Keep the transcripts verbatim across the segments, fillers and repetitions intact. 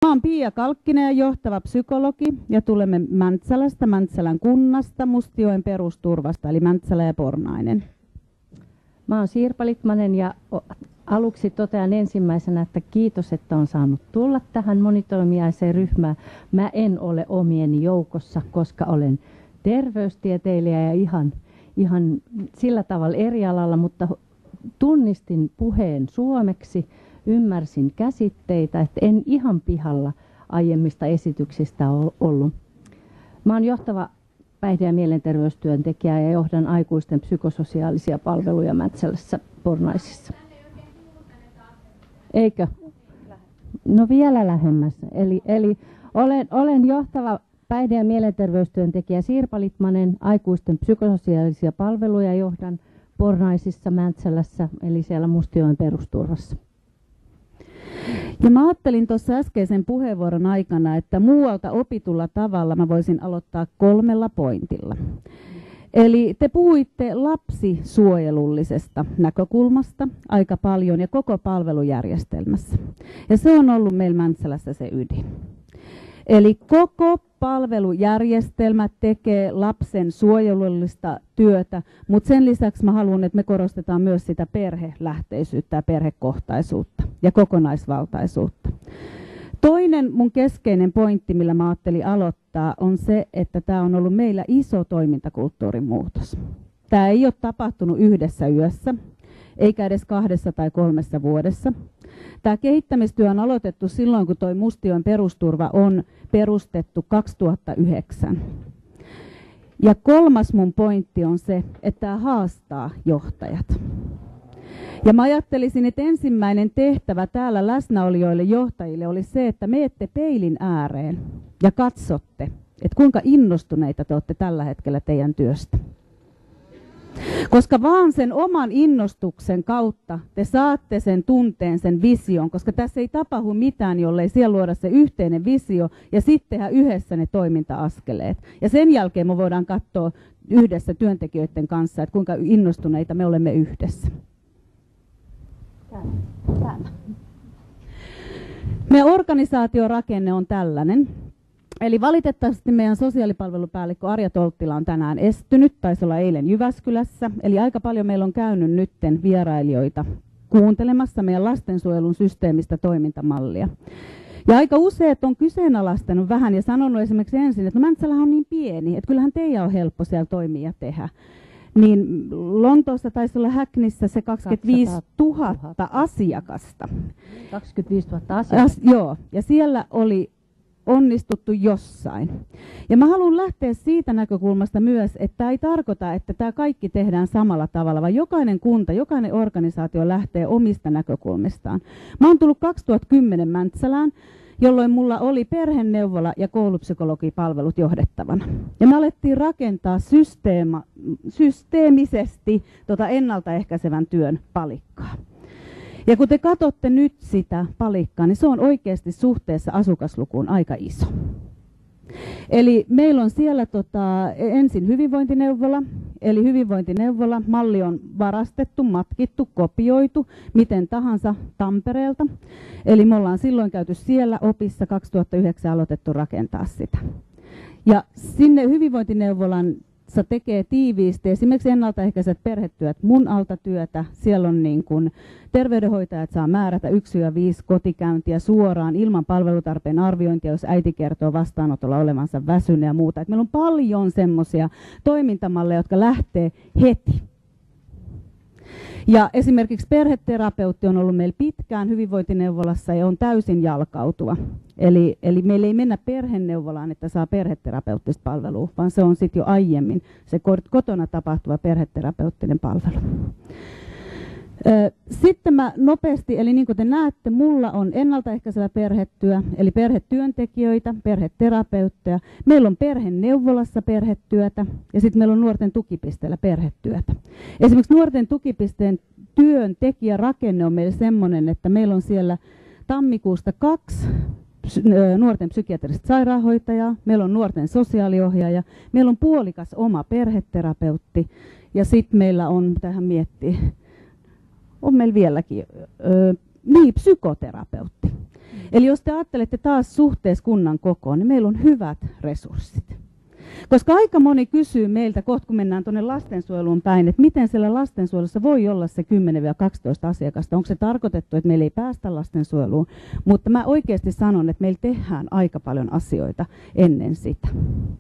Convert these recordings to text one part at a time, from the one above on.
Mä oon Pia Kalkkinen, johtava psykologi, ja tulemme Mäntsälästä, Mäntsälän kunnasta, Mustioen perusturvasta, eli Mäntsälä ja Pornainen. Mä oon Sirpa Litmanen ja aluksi totean ensimmäisenä, että kiitos, että on saanut tulla tähän monitoimijaiseen ryhmään. Mä en ole omieni joukossa, koska olen terveystieteilijä ja ihan, ihan sillä tavalla eri alalla, mutta tunnistin puheen suomeksi, ymmärsin käsitteitä, että en ihan pihalla aiemmista esityksistä ollut. Mä oon johtava päihde- ja mielenterveystyöntekijä ja johdan aikuisten psykososiaalisia palveluja Mäntsälässä Pornaisissa. Eikö? No vielä lähemmäs. Eli, eli olen, olen johtava päihde- ja mielenterveystyöntekijä Sirpa Litmanen, aikuisten psykososiaalisia palveluja johdan Pornaisissa Mäntsälässä, eli siellä Mustioen perusturvassa. Ja mä ajattelin tuossa äskeisen puheenvuoron aikana, että muualta opitulla tavalla mä voisin aloittaa kolmella pointilla. Eli te puhuitte lapsisuojelullisesta näkökulmasta aika paljon ja koko palvelujärjestelmässä. Ja se on ollut meillä Mäntsälässä se ydin. Eli koko palvelujärjestelmä tekee lapsen suojelullista työtä, mutta sen lisäksi mä haluan, että me korostetaan myös sitä perhelähteisyyttä ja perhekohtaisuutta ja kokonaisvaltaisuutta. Toinen mun keskeinen pointti, millä mä ajattelin aloittaa, on se, että tämä on ollut meillä iso toimintakulttuurin muutos. Tämä ei ole tapahtunut yhdessä yössä, eikä edes kahdessa tai kolmessa vuodessa. Tämä kehittämistyö on aloitettu silloin, kun tuo Mustioen perusturva on perustettu kaksituhattayhdeksän. Ja kolmas mun pointti on se, että tämä haastaa johtajat. Ja mä ajattelisin, että ensimmäinen tehtävä täällä läsnäolijoille johtajille oli se, että menette peilin ääreen ja katsotte, että kuinka innostuneita te olette tällä hetkellä teidän työstä. Koska vaan sen oman innostuksen kautta te saatte sen tunteen, sen vision, koska tässä ei tapahdu mitään, jollei siellä luoda se yhteinen visio ja sitten tehdä yhdessä ne toiminta-askeleet. Ja sen jälkeen me voidaan katsoa yhdessä työntekijöiden kanssa, että kuinka innostuneita me olemme yhdessä. Täällä. Meidän organisaatiorakenne on tällainen. Eli valitettavasti meidän sosiaalipalvelupäällikkö Arja Tolttila on tänään estynyt, taisi olla eilen Jyväskylässä. Eli aika paljon meillä on käynyt nytten vierailijoita kuuntelemassa meidän lastensuojelun systeemistä toimintamallia. Ja aika useat on kyseenalaistanut vähän ja sanonut esimerkiksi ensin, että no Mäntsälähän on niin pieni, että kyllähän teidän on helppo siellä toimia tehdä. Niin Lontoossa taisi olla Hackneyssä se kaksikymmentäviisituhatta asiakasta. kaksikymmentäviisituhatta asiakasta? As, joo, ja siellä oli onnistuttu jossain. Ja mä haluan lähteä siitä näkökulmasta myös, että tämä ei tarkoita, että tämä kaikki tehdään samalla tavalla, vaan jokainen kunta, jokainen organisaatio lähtee omista näkökulmistaan. Mä oon tullut kaksituhattakymmenen Mäntsälään, jolloin mulla oli perheneuvola ja koulupsykologipalvelut johdettavana. Ja me alettiin rakentaa systeema, systeemisesti tota ennaltaehkäisevän työn palikkaa. Ja kun te katsotte nyt sitä palikkaa, niin se on oikeasti suhteessa asukaslukuun aika iso. Eli meillä on siellä tota, ensin hyvinvointineuvola, eli hyvinvointineuvola, malli on varastettu, matkittu, kopioitu, miten tahansa Tampereelta. Eli me ollaan silloin käyty siellä opissa, kaksituhattayhdeksän aloitettu rakentaa sitä. Ja sinne hyvinvointineuvolan se tekee tiiviisti esimerkiksi ennaltaehkäiset perhetyöt, mun alta työtä. Siellä on niin kuin terveydenhoitajat saa määrätä yksi ja viisi kotikäyntiä suoraan ilman palvelutarpeen arviointia, jos äiti kertoo vastaanotolla olevansa väsynyt ja muuta. Et meillä on paljon semmoisia toimintamalleja, jotka lähtee heti. Ja esimerkiksi perheterapeutti on ollut meillä pitkään hyvinvointineuvolassa ja on täysin jalkautuva. Eli, eli meillä ei mennä perheneuvolaan, että saa perheterapeuttista palvelua, vaan se on sitten jo aiemmin se kotona tapahtuva perheterapeuttinen palvelu. Sitten mä nopeasti, eli niin kuin te näette, mulla on ennaltaehkäisevä perhetyö, eli perhetyöntekijöitä, perheterapeutteja. Meillä on perheneuvolassa perhetyötä ja sitten meillä on nuorten tukipisteellä perhetyötä. Esimerkiksi nuorten tukipisteen työntekijärakenne on meillä semmoinen, että meillä on siellä tammikuusta kaksi nuorten psykiatrista sairaanhoitajaa, meillä on nuorten sosiaaliohjaaja, meillä on puolikas oma perheterapeutti ja sitten meillä on, tähän miettii, on meillä vieläkin, ö, niin, psykoterapeutti. Eli jos te ajattelette taas suhteessa kunnan kokoon, niin meillä on hyvät resurssit. Koska aika moni kysyy meiltä, kohta kun mennään tuonne lastensuojeluun päin, että miten siellä lastensuojelussa voi olla se kymmenen kaksitoista asiakasta. Onko se tarkoitettu, että meillä ei päästä lastensuojeluun? Mutta mä oikeasti sanon, että meillä tehdään aika paljon asioita ennen sitä.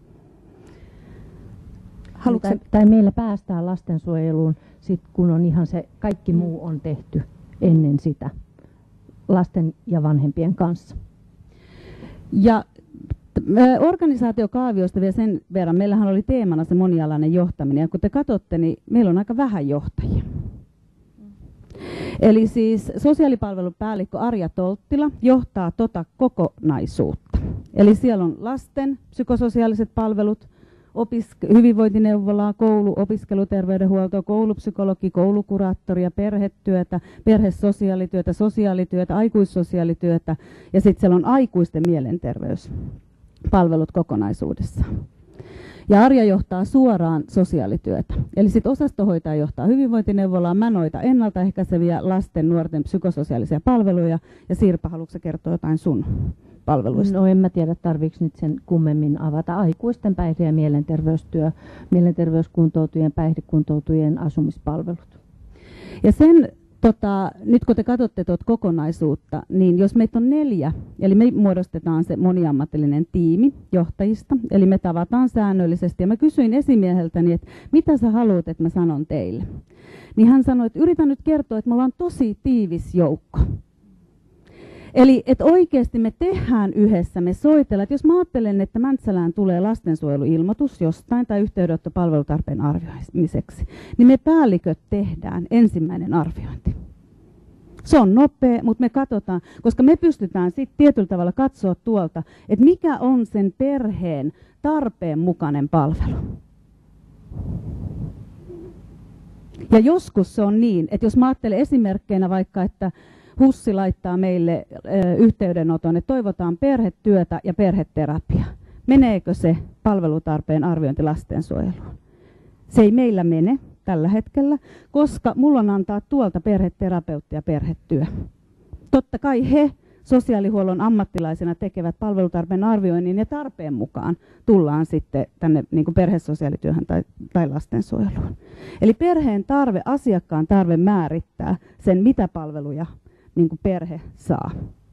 Haluatko... Tai, tai meillä päästään lastensuojeluun, sit kun on ihan se kaikki muu on tehty ennen sitä lasten ja vanhempien kanssa. Ja organisaatiokaaviosta vielä sen verran. Meillähän oli teemana se monialainen johtaminen. Ja kun te katsotte, niin meillä on aika vähän johtajia. Eli siis sosiaalipalvelupäällikkö Arja Tolttila johtaa tota kokonaisuutta. Eli siellä on lasten psykososiaaliset palvelut, opisk- hyvinvointineuvolaa, koulu, opiskeluterveydenhuolto, koulupsykologi, koulukuraattoria, perhetyötä, perhesosiaalityötä, sosiaalityötä, aikuissosiaalityötä ja sitten siellä on aikuisten mielenterveyspalvelut kokonaisuudessaan. Ja Arja johtaa suoraan sosiaalityötä. Eli sitten osastohoitaja johtaa hyvinvointineuvolaa, mä noita ennaltaehkäiseviä lasten, nuorten psykososiaalisia palveluja. Ja Sirpa, haluatko kertoa jotain sun palveluista? No en mä tiedä, tarviiko nyt sen kummemmin avata aikuisten päihde- ja mielenterveystyö, mielenterveyskuntoutujien, päihdekuntoutujien asumispalvelut. Ja sen, tota, nyt kun te katsotte tuota kokonaisuutta, niin jos meitä on neljä, eli me muodostetaan se moniammatillinen tiimi johtajista, eli me tavataan säännöllisesti. Ja mä kysyin esimieheltäni, että mitä sä haluat, että mä sanon teille. Niin hän sanoi, että yritän nyt kertoa, että me ollaan tosi tiivis joukko. Eli että oikeasti me tehdään yhdessä, me soitellaan. Että jos mä ajattelen, että Mäntsälään tulee lastensuojeluilmoitus jostain tai yhteydenotto palvelutarpeen arvioimiseksi, niin me päälliköt tehdään ensimmäinen arviointi. Se on nopea, mutta me katsotaan, koska me pystytään sitten tietyllä tavalla katsoa tuolta, että mikä on sen perheen tarpeen mukainen palvelu. Ja joskus se on niin, että jos mä ajattelen esimerkkeinä vaikka, että HUSsi laittaa meille ö, yhteydenoton, että toivotaan perhetyötä ja perheterapia. Meneekö se palvelutarpeen arviointi lastensuojeluun? Se ei meillä mene tällä hetkellä, koska mulla on antaa tuolta perheterapeutti ja perhetyö. Totta kai he sosiaalihuollon ammattilaisena tekevät palvelutarpeen arvioinnin ja tarpeen mukaan tullaan sitten tänne niin kuin perhesosiaalityöhön tai, tai lastensuojeluun. Eli perheen tarve, asiakkaan tarve määrittää sen, mitä palveluja niin kuin perhe saa.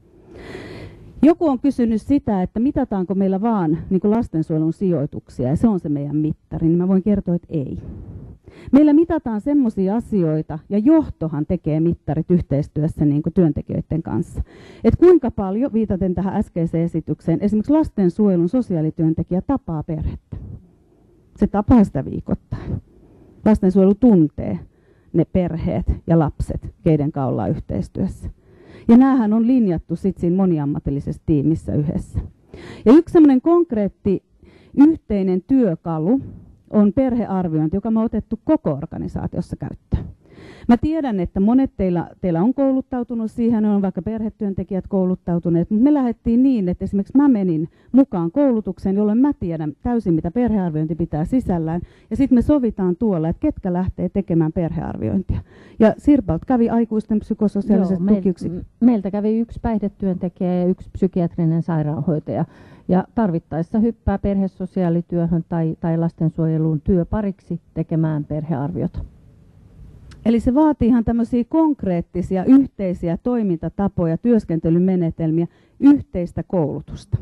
Joku on kysynyt sitä, että mitataanko meillä vaan niin kuin lastensuojelun sijoituksia, ja se on se meidän mittari, niin mä voin kertoa, että ei. Meillä mitataan semmoisia asioita, ja johtohan tekee mittarit yhteistyössä niin kuin työntekijöiden kanssa. Että kuinka paljon, viitaten tähän äskeiseen esitykseen, esimerkiksi lastensuojelun sosiaalityöntekijä tapaa perhettä. Se tapaa sitä viikoittain. Lastensuojelu tuntee ne perheet ja lapset, keiden kanssa ollaan yhteistyössä. Ja näähän on linjattu sitten siinä moniammatillisessa tiimissä yhdessä. Ja yksi semmoinen konkreetti yhteinen työkalu on perhearviointi, joka me on otettu koko organisaatiossa käyttöön. Mä tiedän, että monet teillä, teillä on kouluttautunut siihen, on vaikka perhetyöntekijät kouluttautuneet, mutta me lähdettiin niin, että esimerkiksi mä menin mukaan koulutukseen, jolloin mä tiedän täysin, mitä perhearviointi pitää sisällään, ja sitten me sovitaan tuolla, että ketkä lähtee tekemään perhearviointia. Ja Sirpalt kävi aikuisten psykososiaaliset tukiyksiköt. Meiltä kävi yksi päihdetyöntekijä ja yksi psykiatrinen sairaanhoitaja, ja tarvittaessa hyppää perhesosiaalityöhön tai, tai lastensuojeluun työpariksi tekemään perhearviota. Eli se vaatii ihan tämmöisiä konkreettisia yhteisiä toimintatapoja, työskentelymenetelmiä, yhteistä koulutusta.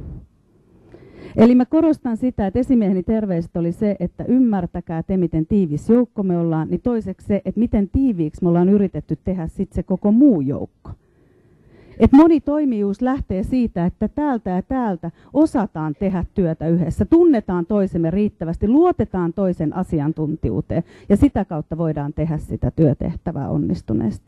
Eli mä korostan sitä, että esimieheni terveiset oli se, että ymmärtäkää te, miten tiivis joukko me ollaan, niin toiseksi se, että miten tiiviiksi me ollaan yritetty tehdä sitten se koko muu joukko. Et monitoimijuus lähtee siitä, että täältä ja täältä osataan tehdä työtä yhdessä, tunnetaan toisemme riittävästi, luotetaan toisen asiantuntijuuteen ja sitä kautta voidaan tehdä sitä työtehtävää onnistuneesti.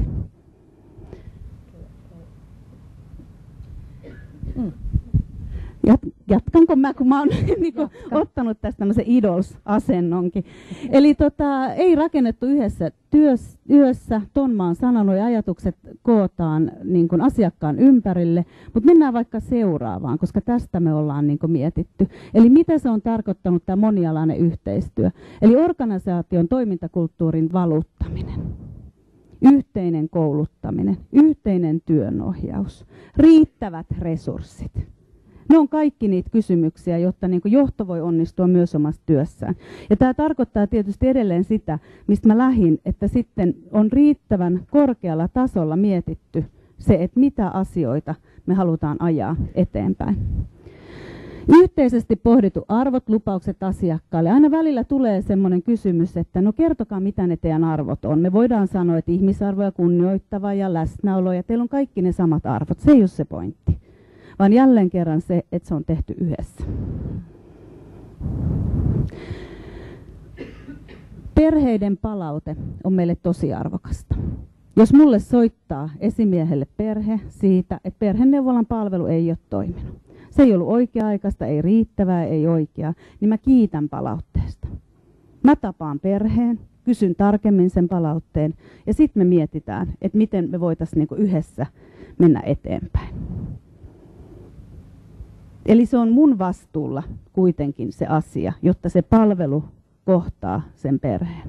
Mm. Jatkanko mä, kun mä oon niin ottanut tästä tämmöisen idols-asennonkin. Eli tota, ei rakennettu yhdessä työs, yössä, ton mä oon sanonut, ja ajatukset kootaan niin kuin asiakkaan ympärille, mutta mennään vaikka seuraavaan, koska tästä me ollaan niin kuin mietitty. Eli mitä se on tarkoittanut tämä monialainen yhteistyö? Eli organisaation toimintakulttuurin valuttaminen. yhteinen kouluttaminen, yhteinen työnohjaus, riittävät resurssit. Ne on kaikki niitä kysymyksiä, jotta niin kuin johto voi onnistua myös omassa työssään. Ja tämä tarkoittaa tietysti edelleen sitä, mistä mä lähdin, että sitten on riittävän korkealla tasolla mietitty se, että mitä asioita me halutaan ajaa eteenpäin. Yhteisesti pohdittu arvot, lupaukset asiakkaalle. Aina välillä tulee semmoinen kysymys, että no kertokaa mitä ne teidän arvot on. Me voidaan sanoa, että ihmisarvoja kunnioittava ja läsnäolo ja teillä on kaikki ne samat arvot. Se ei ole se pointti, vaan jälleen kerran se, että se on tehty yhdessä. Perheiden palaute on meille tosi arvokasta. Jos mulle soittaa esimiehelle perhe siitä, että perheneuvolan palvelu ei ole toiminut, se ei ollut oikea-aikaista, ei riittävää, ei oikeaa, niin mä kiitän palautteesta. Mä tapaan perheen, kysyn tarkemmin sen palautteen ja sitten me mietitään, että miten me voitaisiin niinku yhdessä mennä eteenpäin. Eli se on mun vastuulla kuitenkin se asia, jotta se palvelu kohtaa sen perheen.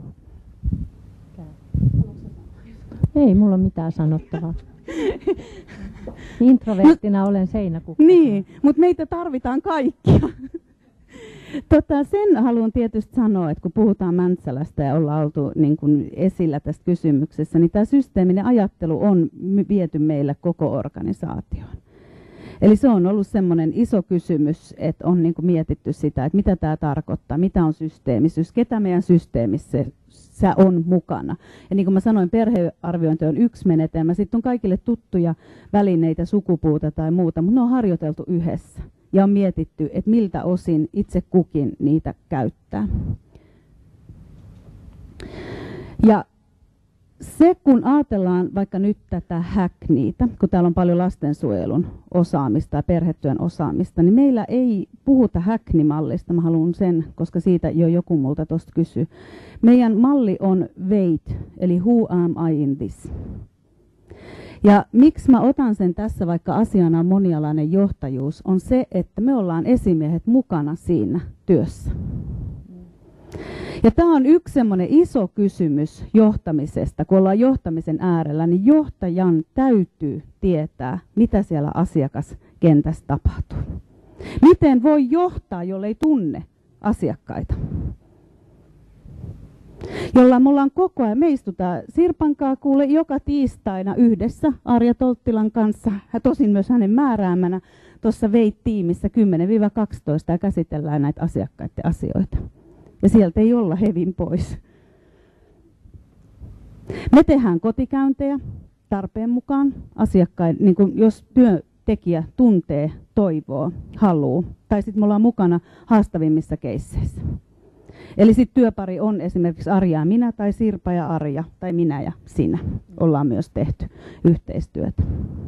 Ei mulla ole mitään sanottavaa. Introverttina olen seinäkukka. Niin, mutta meitä tarvitaan kaikkia. Tota, sen haluan tietysti sanoa, että kun puhutaan Mäntsälästä ja ollaan oltu niin kuin esillä tästä kysymyksessä, niin tämä systeeminen ajattelu on viety meillä koko organisaatioon. Eli se on ollut semmoinen iso kysymys, että on niin kuin mietitty sitä, että mitä tämä tarkoittaa, mitä on systeemisyys, ketä meidän systeemissä on mukana. Ja niin kuin mä sanoin, perhearviointi on yksi menetelmä, sitten on kaikille tuttuja välineitä, sukupuuta tai muuta, mutta ne on harjoiteltu yhdessä. Ja on mietitty, että miltä osin itse kukin niitä käyttää. Ja se, kun ajatellaan vaikka nyt tätä Hackneytä, kun täällä on paljon lastensuojelun osaamista ja perhetyön osaamista, niin meillä ei puhuta Hackney-mallista. Mä haluan sen, koska siitä jo joku multa tuosta kysyy. Meidän malli on wait, eli who am I in this? Ja miksi mä otan sen tässä, vaikka asiana on monialainen johtajuus, on se, että me ollaan esimiehet mukana siinä työssä. Ja tämä on yksi semmoinen iso kysymys johtamisesta. Kun ollaan johtamisen äärellä, niin johtajan täytyy tietää, mitä siellä asiakaskentässä tapahtuu. Miten voi johtaa, jollei tunne asiakkaita? Jolla me ollaan koko ajan, me istutaan Sirpankaa kuule joka tiistaina yhdessä Arja Tolttilan kanssa, tosin myös hänen määräämänä, tuossa Veit-tiimissä kymmenen kaksitoista ja käsitellään näitä asiakkaiden asioita. Ja sieltä ei olla hevin pois. Me tehdään kotikäyntejä tarpeen mukaan asiakkain, niin kuin jos työntekijä tuntee, toivoo, haluaa, tai sitten me ollaan mukana haastavimmissa keisseissä. Eli sitten työpari on esimerkiksi Arja ja minä, tai Sirpa ja Arja, tai minä ja sinä. Ollaan myös tehty yhteistyötä.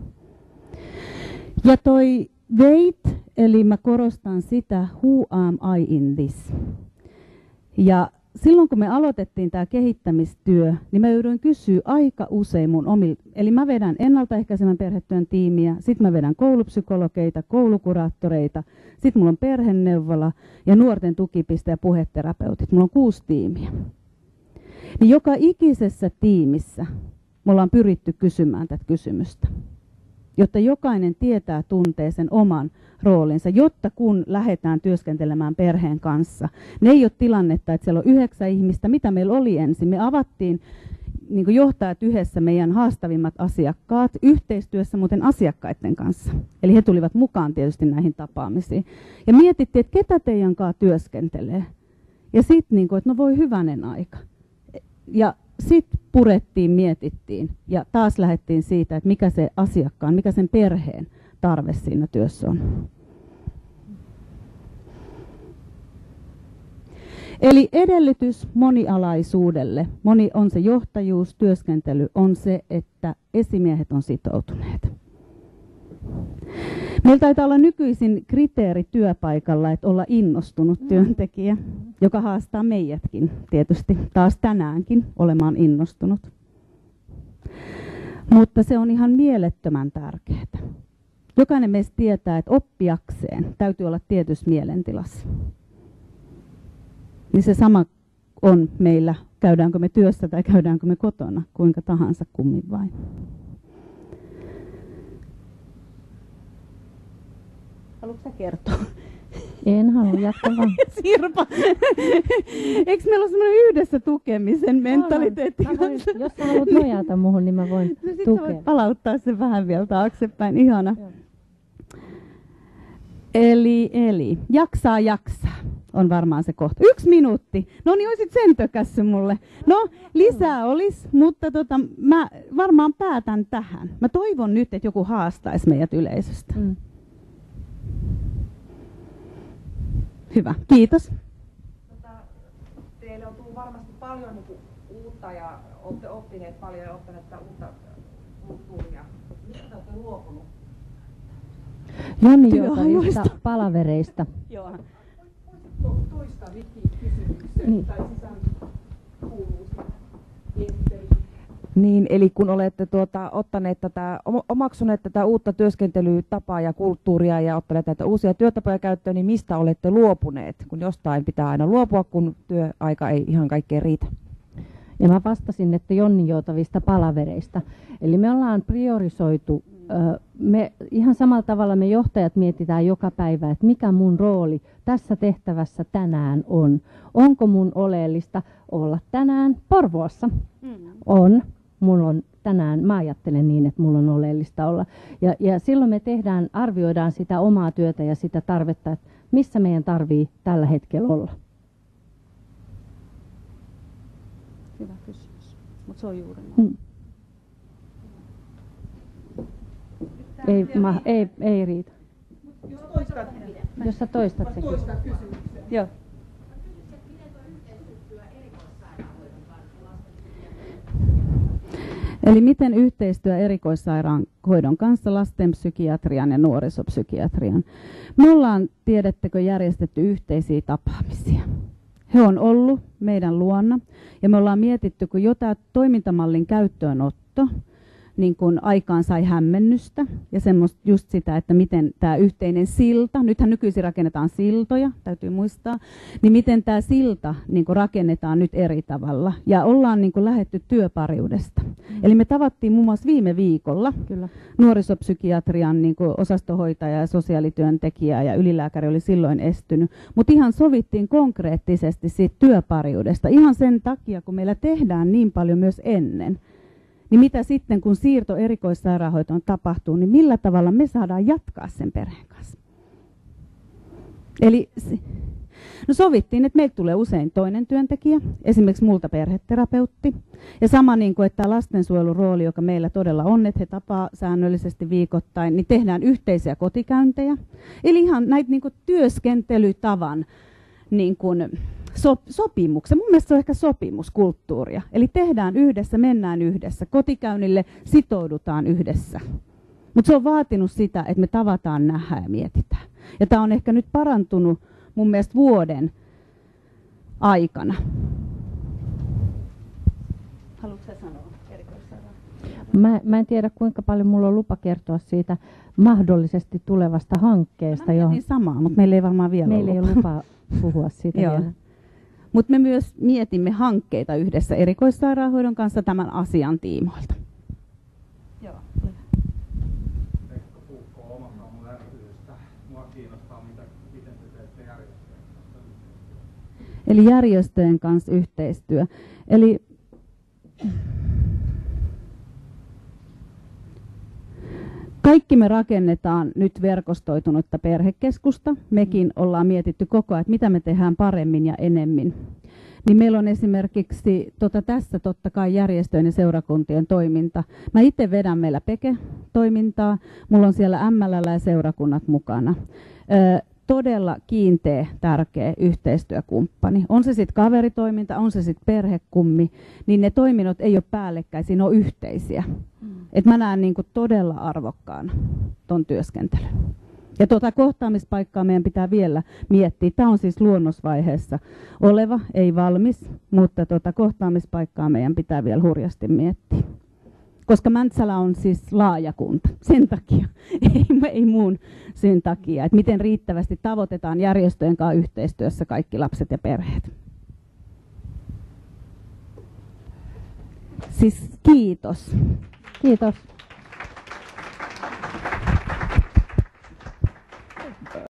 Ja toi wait, eli mä korostan sitä, who am I in this? Ja silloin kun me aloitettiin tämä kehittämistyö, niin mä joudun kysyä aika usein mun omilta. Eli mä vedän ennaltaehkäisevän perhetyön tiimiä, sitten mä vedän koulupsykologeita, koulukuraattoreita, sitten mulla on perheneuvola ja nuorten tukipiste ja puheterapeutit. Mulla on kuusi tiimiä. Niin joka ikisessä tiimissä me ollaan pyritty kysymään tätä kysymystä, jotta jokainen tietää, tuntee sen oman roolinsa, jotta kun lähdetään työskentelemään perheen kanssa, ne ei ole tilannetta, että siellä on yhdeksän ihmistä, mitä meillä oli ensin. Me avattiin niin kuin johtajat yhdessä meidän haastavimmat asiakkaat yhteistyössä muuten asiakkaiden kanssa. Eli he tulivat mukaan tietysti näihin tapaamisiin. Ja mietittiin, että ketä teidän kanssa työskentelee. Ja sitten, niin kuin, että no voi hyvänen aika. Ja sitten purettiin, mietittiin ja taas lähdettiin siitä, että mikä se asiakkaan, mikä sen perheen tarve siinä työssä on. Eli edellytys monialaisuudelle, moni on se johtajuus, työskentely, on se, että esimiehet on sitoutuneet. Meillä taitaa olla nykyisin kriteeri työpaikalla, että olla innostunut työntekijä, joka haastaa meidätkin tietysti taas tänäänkin olemaan innostunut. Mutta se on ihan mielettömän tärkeää. Jokainen meistä tietää, että oppiakseen täytyy olla tietyssä mielentilassa. Niin se sama on meillä käydäänkö me työssä tai käydäänkö me kotona, kuinka tahansa kummin vain. Haluatko sä kertoa? En halua, jatka vaan. Sirpa, eikö meillä ole semmoinen yhdessä tukemisen mentaliteetti? Voin, jos sä haluat nojata muuhun, niin mä voin no sit tukea. Sä voit palauttaa sen vähän vielä taaksepäin, ihana. Joo. Eli, eli, jaksaa jaksaa on varmaan se kohta. Yksi minuutti. No niin, olisit sen tökässy mulle. No, lisää olisi, mutta tota, mä varmaan päätän tähän. Mä toivon nyt, että joku haastaisi meidät yleisöstä. Mm. Hyvä, kiitos. Tota, teille on tullut varmasti paljon niin kuin, uutta ja olette oppineet paljon ja ottaneet uutta kulttuuria. Mistä te olette luopunut? Jonni-joutavista palavereista. Joo. Voisitko toistaa Vikin kysymyksen? Niin. Tai sisään kuuluu siihen. Niin, eli kun olette tuota, ottaneet tätä, omaksuneet tätä uutta työskentelytapaa ja kulttuuria ja ottaneet näitä uusia työtapoja käyttöön, niin mistä olette luopuneet? Kun jostain pitää aina luopua, kun työaika ei ihan kaikkeen riitä. Ja mä vastasin, että Jonni-joutavista palavereista. Eli me ollaan priorisoitu, me, ihan samalla tavalla me johtajat mietitään joka päivä, että mikä mun rooli tässä tehtävässä tänään on. Onko mun oleellista olla tänään Porvoossa? Mm. On. Mulla on tänään, mä ajattelen niin, että mulla on oleellista olla. Ja, ja silloin me tehdään, arvioidaan sitä omaa työtä ja sitä tarvetta, että missä meidän tarvii tällä hetkellä olla. Hyvä kysymys, mutta se on juuri näin. Hmm. Ei, ma, ei, ei riitä. Jos toistat, Jos sä toistat sen toistat kysymyksen. Joo. Eli miten yhteistyö erikoissairaanhoidon kanssa, lastenpsykiatrian ja nuorisopsykiatrian? Me ollaan, tiedättekö, järjestetty yhteisiä tapaamisia. He on ollut meidän luona ja me ollaan mietitty, kun jo tämä toimintamallin käyttöönotto, niin kun aikaan sai hämmennystä ja semmoista just sitä, että miten tämä yhteinen silta, nythän nykyisin rakennetaan siltoja, täytyy muistaa, niin miten tämä silta niin kun rakennetaan nyt eri tavalla. Ja ollaan niin kun lähdetty työpariudesta. Mm. Eli me tavattiin muun muassa viime viikolla Kyllä. nuorisopsykiatrian niin kun osastohoitaja ja sosiaalityöntekijä ja ylilääkäri oli silloin estynyt. Mutta ihan sovittiin konkreettisesti siitä työpariudesta. Ihan sen takia, kun meillä tehdään niin paljon myös ennen. Niin mitä sitten, kun siirto erikoissairaanhoitoon tapahtuu, niin millä tavalla me saadaan jatkaa sen perheen kanssa? Eli no sovittiin, että meiltä tulee usein toinen työntekijä, esimerkiksi multa perheterapeutti. Ja sama niin kuin, että lastensuojelun rooli, joka meillä todella on, että he tapaa säännöllisesti viikoittain, niin tehdään yhteisiä kotikäyntejä. Eli ihan näitä niin kuin työskentelytavan niin kuin So, sopimuksen. Mun mielestä se on ehkä sopimuskulttuuria. Eli tehdään yhdessä, mennään yhdessä. Kotikäynnille sitoudutaan yhdessä. Mutta se on vaatinut sitä, että me tavataan, nähdään ja mietitään. Ja tämä on ehkä nyt parantunut mun mielestä vuoden aikana. Haluatko sä sanoa erikoissairaanhoitoon? Mä, mä en tiedä, kuinka paljon mulla on lupa kertoa siitä mahdollisesti tulevasta hankkeesta. Mä mietin samaa, mutta meillä ei varmaan vielä meillä ole ei ole lupaa puhua siitä vielä. Mutta me myös mietimme hankkeita yhdessä erikoissairaanhoidon kanssa tämän asian tiimoilta. Joo. Pekka Puukko Omakaamu ry:stä. Mua kiinnostaa, mitä, miten te teette järjestöjen kanssa yhteistyötä. Eli järjestöjen kanssa yhteistyö. Eli kaikki me rakennetaan nyt verkostoitunutta perhekeskusta. Mekin ollaan mietitty koko ajan, että mitä me tehdään paremmin ja enemmän. Niin meillä on esimerkiksi tota, tässä totta kai järjestöjen ja seurakuntien toiminta. Mä itse vedän meillä Peke-toimintaa. Mulla on siellä M L L ja seurakunnat mukana. Ö, todella kiinteä, tärkeä yhteistyökumppani. On se sitten kaveritoiminta, on se sitten perhekummi, niin ne toiminnot ei ole päällekkäisiä, ne on yhteisiä. Mm. Et mä näen niinku todella arvokkaana ton työskentelyn. Ja tuota kohtaamispaikkaa meidän pitää vielä miettiä. Tämä on siis luonnosvaiheessa oleva, ei valmis, mutta tuota kohtaamispaikkaa meidän pitää vielä hurjasti miettiä. Koska Mäntsälä on siis laaja kunta, sen takia, ei, ei muun sen takia, että miten riittävästi tavoitetaan järjestöjen kanssa yhteistyössä kaikki lapset ja perheet. Siis kiitos. Kiitos.